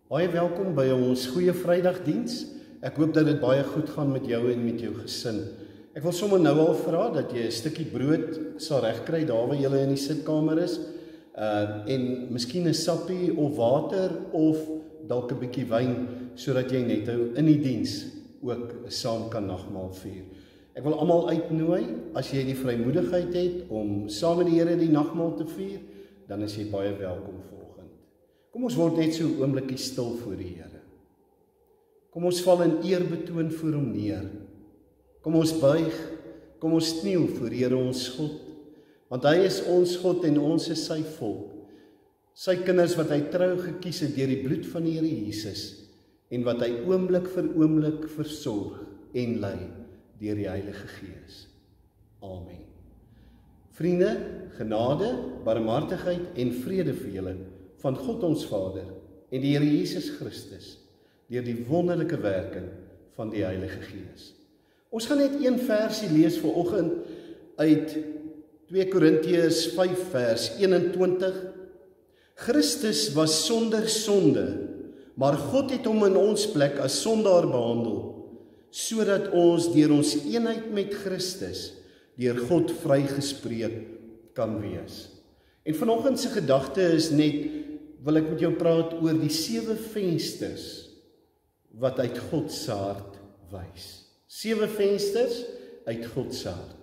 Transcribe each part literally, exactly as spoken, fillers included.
Baie welkom by ons Goeie Vrydagdiens. Ek hoop dat dit baie goed gaan met jou en met jou gesin. Ek wil sommer nou al vra dat jy 'n stukkie brood sal regkry daar waar jy in die sitkamer is. Uh, en miskien 'n sappie of water of dalk 'n bietjie wyn, sodat jy net nou in die diens ook saam kan nagmaal vier. Ek wil almal uitnooi, as jy die vrymoedigheid het om saam met die Here die nagmaal te vier, dan is jy baie welkom vanoggend. Kom ons word net so 'n oombliekie stil voor die Here. Kom ons val in eerbetoon voor hom neer. Kom ons buig, kom ons kniel voor die Here ons God, want hy is ons God en ons is sy volk. Sy kinders wat hy trou gekies het deur die bloed van die Here Jesus en wat hy oomblik vir oomblik versorg en lei deur die Heilige Gees. Amen. Vriende, genade, barmhartigheid en vrede vir julle van God ons Vader en die Here Jesus Christus deur die wonderlike werking van die Heilige Gees. Ons gaan net een versie lees vanoggend uit twee Korintiërs vyf vers eenentwintig. Christus was sonder sonde, maar God het hom in ons plek as sondaar behandel, sodat ons deur ons eenheid met Christus deur God vrygespreek kan wees. En vanoggend se gedagte is net, wil ek met jou praat oor die sewe vensters wat uit God se hart wys. Sewe vensters uit God se hart.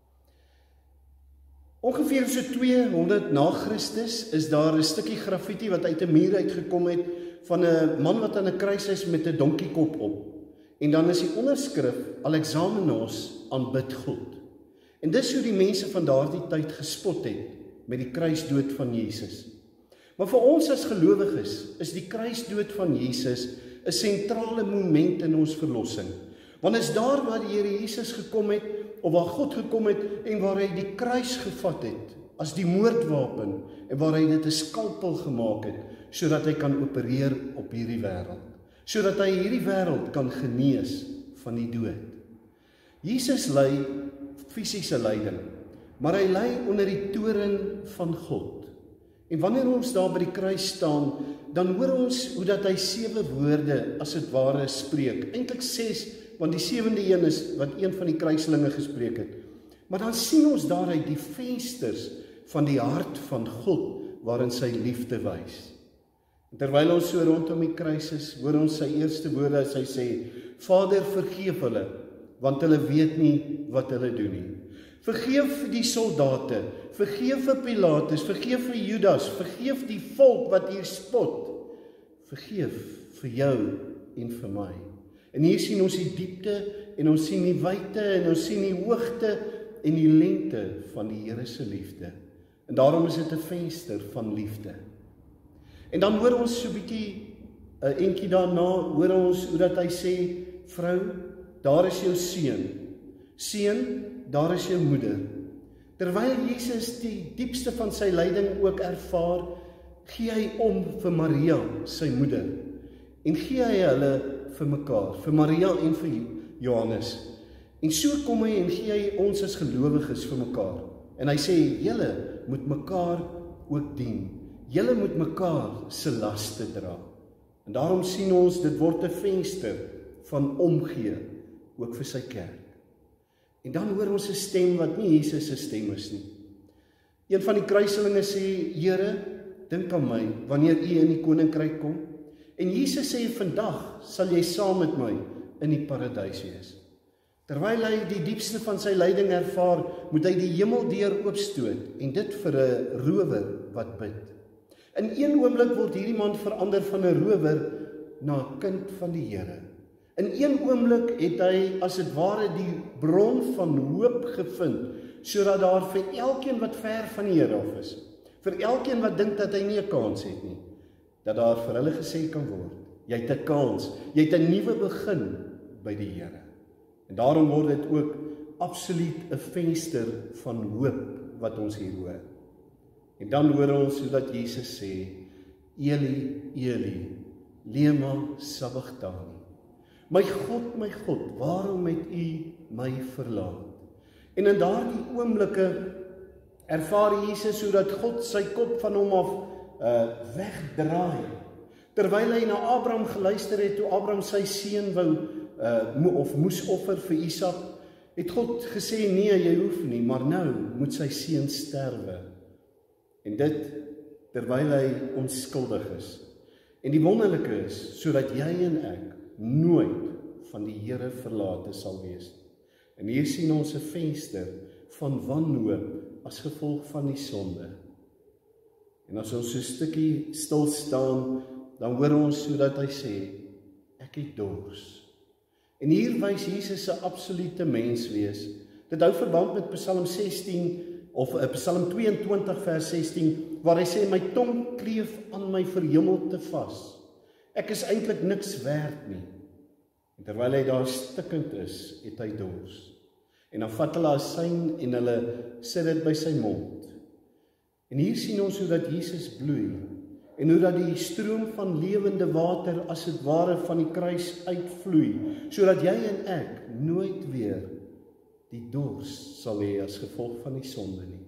Ongeveer so tweehonderd na Christus is daar 'n stukkie graffiti wat uit 'n muur uitgekom het van 'n man wat aan 'n kruis is met 'n donkiekop op. En dan is die onderskrif Alexamenos aanbid God. En dis hoe die mense van daardie tyd gespot het met die kruisdood van Jesus. Maar vir ons as gelowiges is die kruisdood van Jesus 'n sentrale moment in ons verlossing. Want is daar waar die Here Jesus gekom het, of waar God gekom het, en waar hy die kruis gevat het, as die moordwapen, en waar hy dit 'n skalpel gemaak het, sodat hy kan opereer op hierdie wêreld. Sodat hy hierdie wêreld kan genees van die dood. Jesus ly fisiese lyding, maar hy ly onder die toorn van God. En wanneer ons daar by die kruis staan, dan hoor ons hoe dat hy sewe woorde as dit ware spreek. Eintlik ses, want die sewende een is wat een van die kruiselinge gespreek het. Maar dan sien ons daaruit die vensters van die hart van God, waarin sy liefde wys. En terwyl ons so rondom die kruis is, hoor ons sy eerste woorde as hy sê, Vader, vergeef hulle, want hulle weet nie wat hulle doen nie. Vergeef die soldate, vergeef vir Pilatus, vergeef vir Judas, vergeef die volk wat hier spot. Vergeef vir jou en vir my. En hier sien ons die diepte, en ons sien die wyte, en ons sien die hoogte, en die lengte van die Here se liefde. En daarom is dit 'n venster van liefde. En dan hoor ons so 'n bietjie, 'n entjie daarna, hoor ons hoe dat hy sê, vrou, daar is jou seun. Seun, daar is jou moeder. Terwyl Jesus die diepste van sy lyding ook ervaar, gee hy om vir Maria, sy moeder. En gee hy hulle vir mekaar, vir Maria en vir Johannes. En so kom hy en gee hy ons as gelowiges vir mekaar. En hy sê, julle moet mekaar ook dien. Julle moet mekaar se laste dra. En daarom sien ons, dit word 'n venster van omgee, ook vir sy kerk. En dan hoor ons 'n stem wat nie Jesus se stem is nie. Een van die kruiselinge sê, Here, dink aan my, wanneer U in die koninkryk kom. En Jesus sê, vandag sal jy saam met my in die paradys wees. Terwyl hy die diepste van sy lyding ervaar, moet hy die hemeldeur oopstoot, en dit vir 'n rower wat bid. In een oomblik word hierdie man verander van 'n rower na 'n kind van die Here. In een oomblik het hy as dit ware die bron van hoop gevind, sodat daar vir elkeen wat ver van die Here af is, vir elkeen wat dink dat hy nie 'n kans het nie, dat daar vir hulle gesê kan word, jy het 'n kans, jy het 'n nuwe begin by die Here. En daarom word dit ook absoluut 'n venster van hoop wat ons hier hoor. En dan hoor ons hoe dat Jesus sê, Eli, Eli, lema sabachthani. My God, my God, waarom het U my verlaat? En in daardie oomblikke ervaar Jesus hoe dat God sy kop van hom af uh, wegdraai. Terwyl hy na Abraham geluister het, toe Abraham sy seun wou, uh, of moes offer vir Isak, het God gesê, nee, jy hoef nie, maar nou moet sy seun sterwe. En dit, terwyl hy onskuldig is. En die wonderlike is, sodat jy en ek nooit van die Here verlate sal wees. En hier sien ons 'n venster van wanhoop as gevolg van die sonde. En as ons so 'n stukkie stil staan, dan hoor ons sodat hy sê, ek het dors. En hier wys Jesus 'n absolute menswees. Dit hou verband met Psalm sestien, of Psalm twee en twintig vers sestien, waar hy sê, my tong kleef aan my verhemelte vas. Ek is eintlik niks werd nie. En terwyl hy daar stikkend is, het hy dors. En dan vat hulle asyn en hulle sit dit by sy mond. En hier sien ons hoe dat Jesus bloei, en hoe dat die stroom van lewende water as het ware van die kruis uitvloei, sodat jy en ek nooit weer die dors sal hê as gevolg van die sonde nie.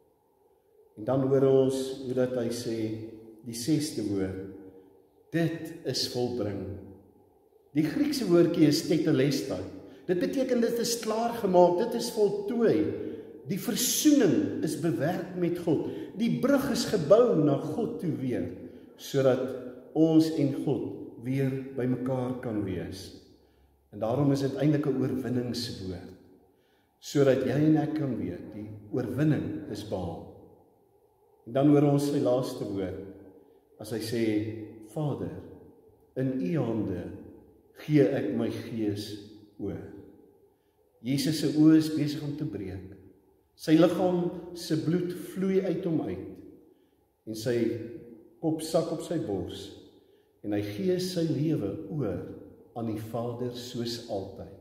En dan hoor ons hoe dat hy sê, die sesde woord, dit is volbring. Die Griekse woordjie is tetelestai. Dit beteken dit is klaar gemaak, dit is voltooi. Die versoening is bewerk met God. Die brug is gebou na God toe weer, sodat ons en God weer by mekaar kan wees. En daarom is dit eintlik 'n oorwinningswoord, sodat jy en ek kan weet, die oorwinning is behaal. En dan hoor ons sy laaste woord, as hy sê, Vader, in U hande gee ek my gees oor. Jesus se oë is besig om te breek. Sy liggaam se bloed vloei uit hom uit, en sy kop sak op sy bors, en hy gee sy lewe oor aan die Vader soos altyd.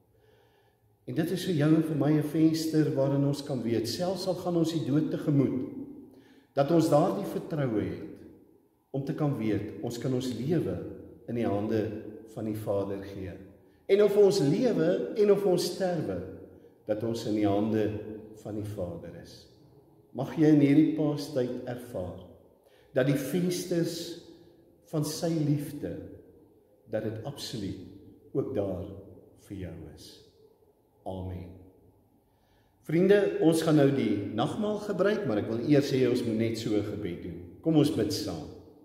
En dit is vir jou en vir my 'n venster waarin ons kan weet, selfs al gaan ons die dood tegemoet, dat ons daardie vertroue het, om te kan weet, ons kan ons lewe in die hande van die Vader gee. En of ons lewe en of ons sterwe, dat ons in die hande van die Vader is. Mag jy in hierdie Paastyd ervaar, dat die vensters van sy liefde, dat dit absoluut ook daar vir jou is. Amen. Vriende, ons gaan nou die nagmaal gebruik, maar ek wil eers sê ons moet net so 'n gebed doen. Kom ons bid saam.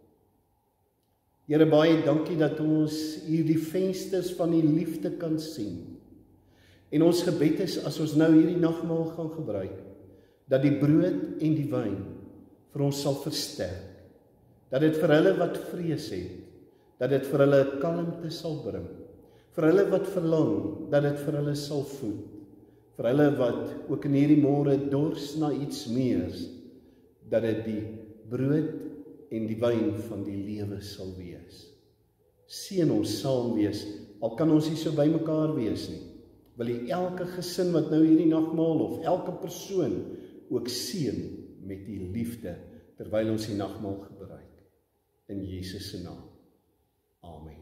Here, baie dankie dat ons hierdie vensters van die liefde kan sien. En ons gebed is, as ons nou hierdie nagmaal gaan gebruik, dat die brood en die wyn vir ons sal versterk. Dat dit vir hulle wat vrees het, dat dit vir hulle kalmte sal bring. Vir hulle wat verlang, dat dit vir hulle sal voed. Vir hulle wat ook in hierdie môre dors na iets meers, dat dit die brood en die wyn van die lewe sal wees. Seën ons saam wees, al kan ons nie so by mekaar wees nie. Wil jy elke gesin wat nou hierdie nagmaal, of elke persoon ook seën met die liefde, terwyl ons die nagmaal gebruik. In Jesus se naam. Amen.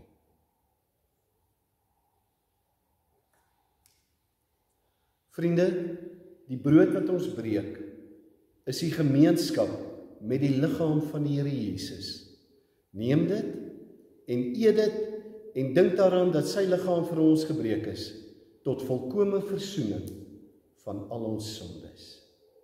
Vriende, die brood wat ons breek, is die gemeenskap met die liggaam van die Here Jesus. Neem dit en eet dit en dink daaraan dat sy liggaam vir ons gebreek is, tot volkome versoening van al ons sondes.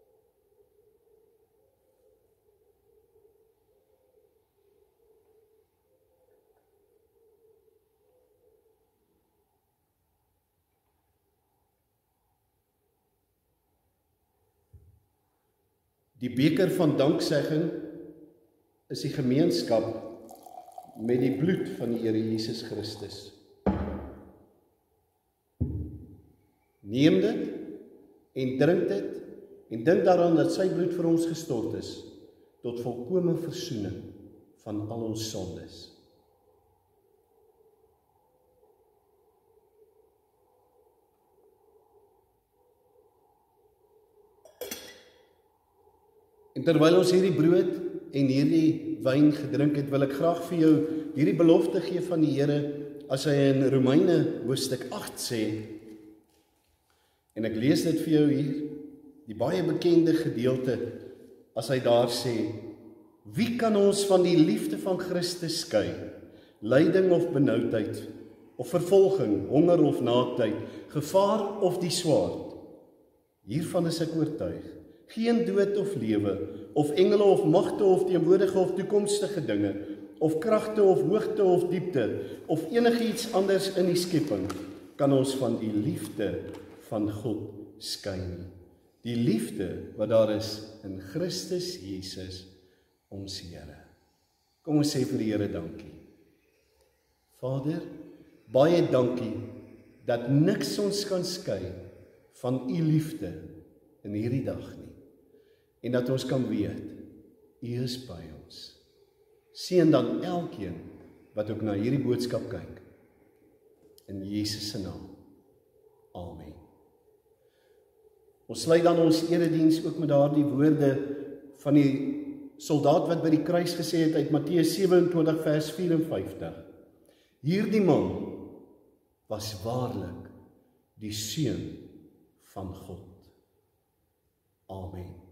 Die beker van danksegging is die gemeenskap met die bloed van die Here Jesus Christus. Neem dit en drink dit en dink daaraan dat sy bloed vir ons gestort is, tot volkome versoening van al ons sondes. En terwyl ons hierdie brood en hierdie wyn gedrink het, wil ek graag vir jou hierdie belofte gee van die Here, as hy in Romeine hoofstuk agt sê, en ek lees dit vir jou hier, die baie bekende gedeelte, as hy daar sê, Wie kan ons van die liefde van Christus skei? Lyding of benoudheid, of vervolging, honger of naaktheid, gevaar of die swaard? Hiervan is ek oortuig. Geen dood of lewe, of engele of magte of teenwoordige of toekomstige dinge, of kragte of hoogte of diepte, of enigiets anders in die skepping, kan ons van die liefde van God skei nie. Die liefde wat daar is in Christus Jesus, ons Here. Kom ons sê vir die Here dankie. Vader, baie dankie dat niks ons kan skei van u liefde in hierdie dag nie. En dat ons kan weet, u is by ons. Seën dan elkeen wat ook na hierdie boodskap kyk. In Jesus se naam. Amen. Ons sluit dan ons erediens ook met daardie woorde van die soldaat wat by die kruis gesê het uit Matteus sewe-en-twintig vers vyf en vyftig. Hierdie man was waarlik die seun van God. Amen.